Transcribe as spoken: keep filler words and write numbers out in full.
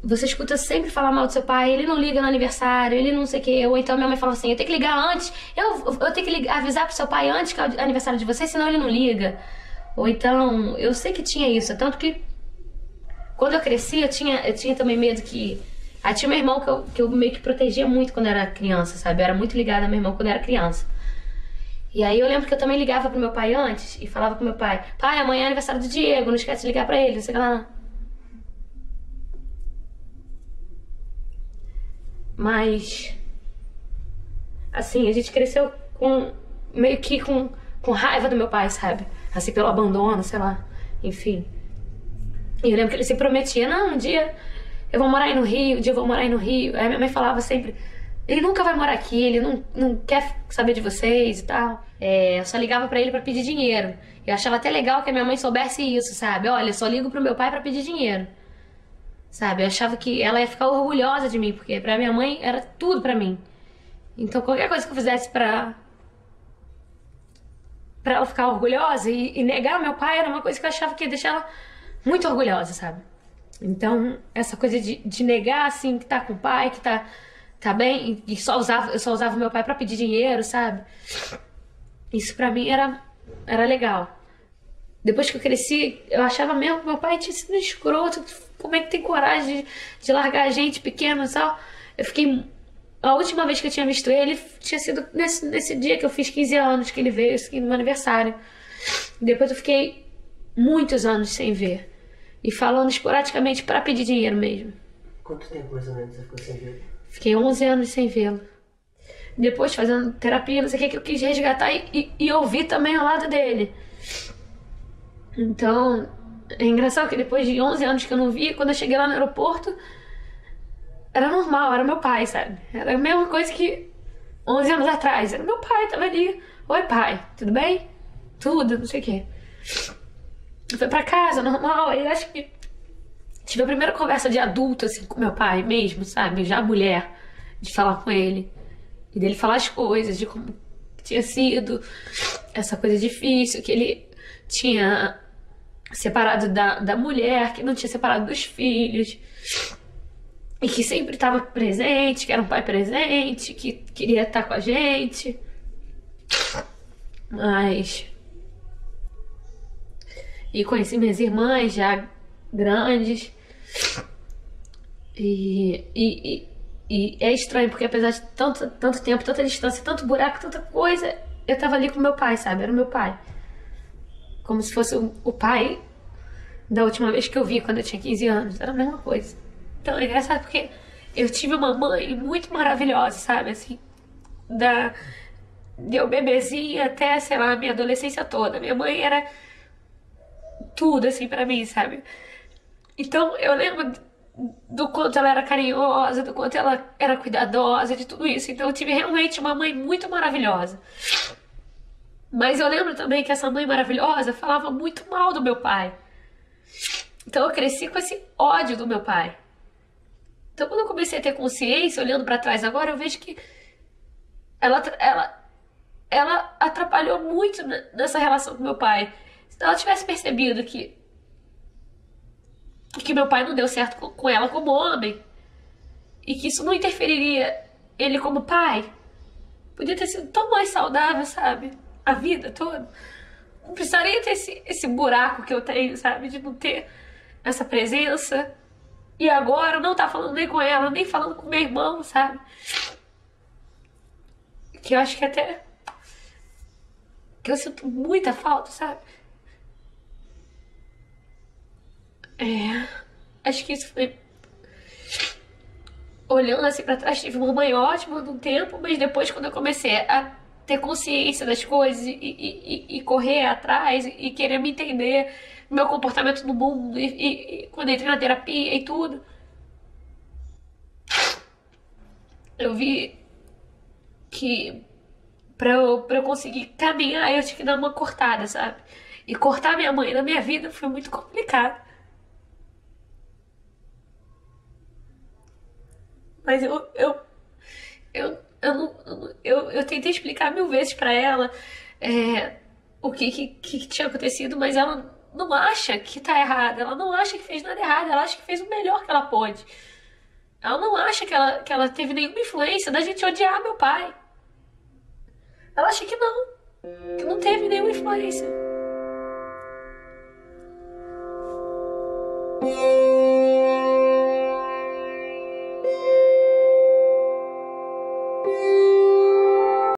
você escuta sempre falar mal do seu pai, ele não liga no aniversário, ele não sei o que. Ou então minha mãe falava assim, eu tenho que ligar antes, eu, eu tenho que ligar, avisar pro seu pai antes que é o aniversário de vocês, senão ele não liga. Ou então, eu sei que tinha isso, tanto que quando eu cresci, eu tinha, eu tinha também medo que... Aí tinha meu irmão que eu, que eu meio que protegia muito quando eu era criança, sabe? Eu era muito ligada ao meu irmão quando eu era criança. E aí eu lembro que eu também ligava pro meu pai antes e falava pro meu pai, pai, amanhã é aniversário do Diego, não esquece de ligar pra ele, não sei o que lá. Mas, assim, a gente cresceu com, meio que com, com raiva do meu pai, sabe? Assim, pelo abandono, sei lá, enfim. E eu lembro que ele se prometia, não, um dia eu vou morar aí no Rio, um dia eu vou morar aí no Rio. Aí minha mãe falava sempre, ele nunca vai morar aqui, ele não, não quer saber de vocês e tal. É, eu só ligava pra ele pra pedir dinheiro. Eu achava até legal que a minha mãe soubesse isso, sabe? Olha, eu só ligo pro meu pai pra pedir dinheiro. Sabe, eu achava que ela ia ficar orgulhosa de mim, porque pra minha mãe era tudo pra mim. Então qualquer coisa que eu fizesse pra, pra ela ficar orgulhosa e, e negar meu pai era uma coisa que eu achava que ia deixar ela muito orgulhosa, sabe? Então essa coisa de, de negar, assim, que tá com o pai, que tá, tá bem, e só usava, eu só usava o meu pai pra pedir dinheiro, sabe? Isso pra mim era, era legal. Depois que eu cresci, eu achava mesmo que meu pai tinha sido escroto. Como é que tem coragem de, de largar a gente pequeno e tal? Eu fiquei... A última vez que eu tinha visto ele tinha sido nesse, nesse dia que eu fiz quinze anos, que ele veio assim, no meu aniversário. Depois eu fiquei muitos anos sem ver. E falando esporadicamente pra pedir dinheiro mesmo. Quanto tempo mais ou menos você ficou sem ver? Fiquei onze anos sem vê-lo. Depois fazendo terapia, não sei o que, que eu quis resgatar e, e, e ouvir também ao lado dele. Então, é engraçado que depois de onze anos que eu não via, quando eu cheguei lá no aeroporto, era normal, era meu pai, sabe? Era a mesma coisa que onze anos atrás. Era meu pai, tava ali. Oi, pai, tudo bem? Tudo, não sei o quê. Eu fui pra casa, normal, aí acho que tive a primeira conversa de adulto, assim, com meu pai mesmo, sabe? Já mulher, de falar com ele. E dele falar as coisas, de como tinha sido essa coisa difícil, que ele tinha separado da, da mulher, que não tinha separado dos filhos, e que sempre estava presente, que era um pai presente, que queria estar com a gente. Mas... E conheci minhas irmãs já grandes. E, e, e, e é estranho, porque apesar de tanto, tanto tempo, tanta distância, tanto buraco, tanta coisa, eu tava ali com meu pai, sabe? Era o meu pai. Como se fosse o, o pai da última vez que eu vi, quando eu tinha quinze anos. Era a mesma coisa. Então é engraçado porque eu tive uma mãe muito maravilhosa, sabe? Assim, da, de eu bebezinha até, sei lá, a minha adolescência toda. Minha mãe era tudo, assim, pra mim, sabe? Então eu lembro do quanto ela era carinhosa, do quanto ela era cuidadosa, de tudo isso. Então eu tive realmente uma mãe muito maravilhosa. Mas eu lembro também que essa mãe maravilhosa falava muito mal do meu pai. Então eu cresci com esse ódio do meu pai. Então quando eu comecei a ter consciência, olhando pra trás agora, eu vejo que ela, ela, ela atrapalhou muito nessa relação com meu pai. Se ela tivesse percebido que que meu pai não deu certo com, com ela como homem, e que isso não interferiria ele como pai, podia ter sido tão mais saudável, sabe? A vida toda. Não precisaria ter esse, esse buraco que eu tenho, sabe? De não ter essa presença. E agora eu não tá falando nem com ela, nem falando com meu irmão, sabe? Que eu acho que até... que eu sinto muita falta, sabe? É... Acho que isso foi... Olhando assim pra trás, tive uma mãe ótima num tempo, mas depois quando eu comecei a ter consciência das coisas e, e, e, e correr atrás e querer me entender, meu comportamento no mundo, e, e, e quando entrei na terapia e tudo, eu vi que pra eu, pra eu conseguir caminhar, eu tinha que dar uma cortada, sabe? E cortar minha mãe na minha vida foi muito complicado. Mas eu, eu, eu, eu, não, eu, eu tentei explicar mil vezes pra ela é, o que, que, que tinha acontecido, mas ela não acha que tá errada, ela não acha que fez nada errado, ela acha que fez o melhor que ela pôde. Ela não acha que ela, que ela teve nenhuma influência da gente odiar meu pai. Ela acha que não. Que não teve nenhuma influência.